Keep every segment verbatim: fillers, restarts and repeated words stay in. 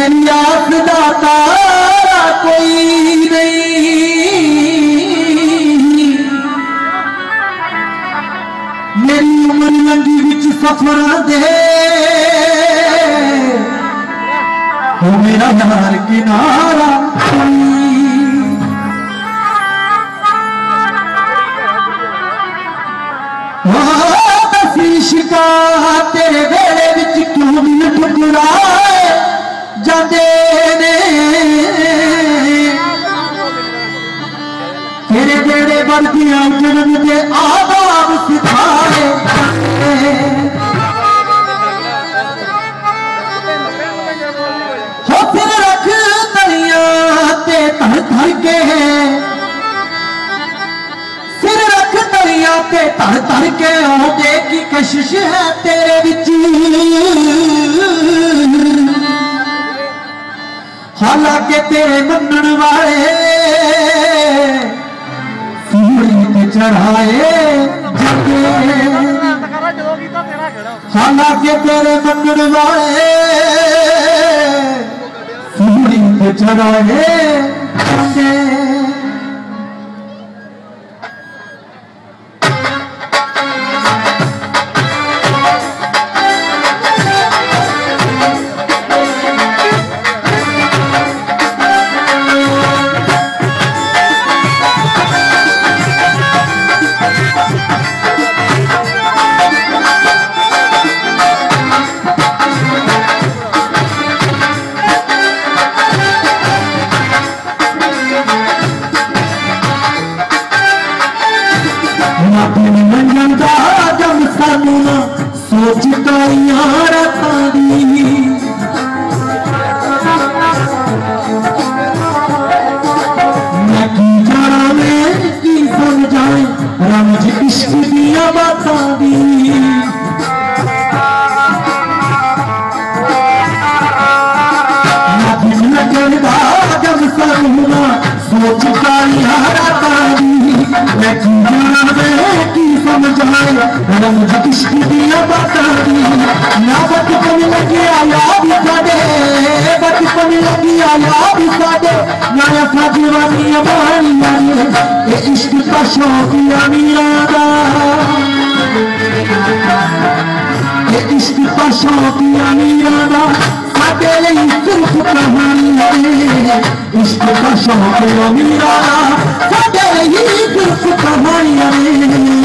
मेरी आस दा तारा कोई नहीं, मेरी उम्र लंघी विच सफर दे हो मेरा यार किनारा शिका तेरे वेड़े विच क्यों दिल ठुकराए जाते ने, तेरे बेड़े वर्दियां जन्म दे आदाब सिखाए हो फिर रख तलियां ते धर धर के ते तर तर के औदे की कशिश है तेरे विच, हालांकि तेरे मनण वाले सूली ते चढ़ाए जाते, हालांकि तेरे मनण वाले सूली ते चढ़ाए जाते। सोचता यार तारी मैं की जाना मैं की समझाए रमज इश्क दिया बातां दी, लगन दा जब सरूना सोचता यार तारी मैं की जाना मैं की समझाए रमज इश्क दिया बातां दी। ना बचपन लगे याद साडे, बचपन लगी याद साडे, ना असा जवानियां बानियां ने ये इश्क का शौक अमीरां दा, ये इश्क का शौक अमीरां दा, साडे लई सिर्फ कहानियां ने इश्क का शौक अमीरां दा, साडे लई सिर्फ कहानियां ने।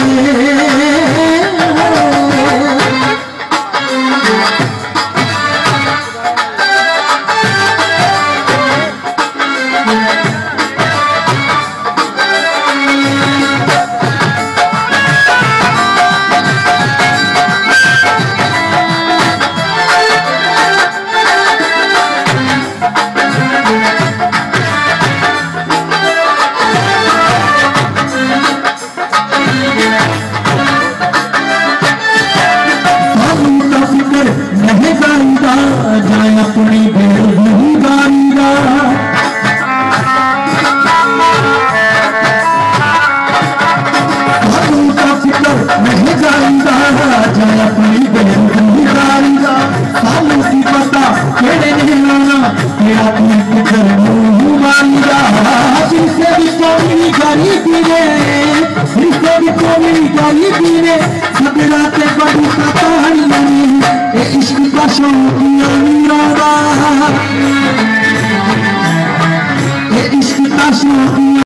अपनी बेड़ नहीं गारीदा का फिक्र नहीं गारीदा, जाए अपनी बेड़ नहीं गारीदा, सालों की पता केड़े नहीं लाना तेरा अपनी फिक्र नहीं मारीदा। जिसे भी कोई गरीबी ने, जिसे भी कोई गरीबी ने सबरा ते बड़ी कहानियां ने इश्क का शौक अमीरां दा, ये इश्क का शौक